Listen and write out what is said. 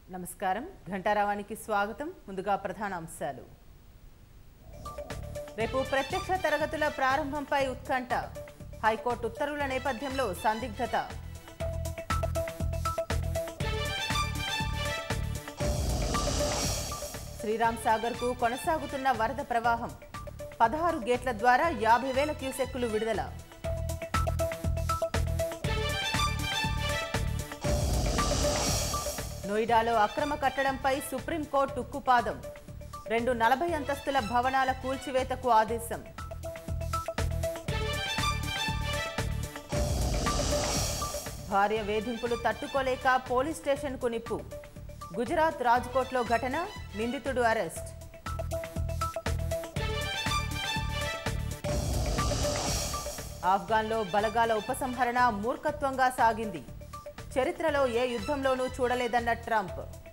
నమస్కారం ఘంటారావానికి స్వాగతం ముందుగా ప్రధాన అంశాలు రేపు ప్రత్యక్ష తరగతుల ప్రారంభంపై ఉత్కంఠ హైకోర్టు ఉత్తర్వుల నేపథ్యంలో సందిగ్ధత శ్రీరామ్ సాగర్ కు కొనసాగుతున్న వరద ప్రవాహం 16 గేట్ల ద్వారా 50,000 క్యూసెక్కులు విడుదల నోయిడాలో అక్రమ కట్టడంపై సుప్రీంకోర్టు ఉక్కుపాదం 240 అంతస్తుల భవనాల కూల్చివేతకు ఆదేశం భార్య వేధింపులు తట్టుకోలేక పోలీస్ స్టేషన్కు నిప్పు గుజరాత్ రాజ్కోట్లో ఘటన నిందితుడు అరెస్ట్ ఆఫ్ఘన్లో బలగాల ఉపసంహరణ మూర్ఖత్వంగా సాగింది చరిత్రలో ఏ యుద్ధంలోనూ చూడలేదన్న ట్రంప్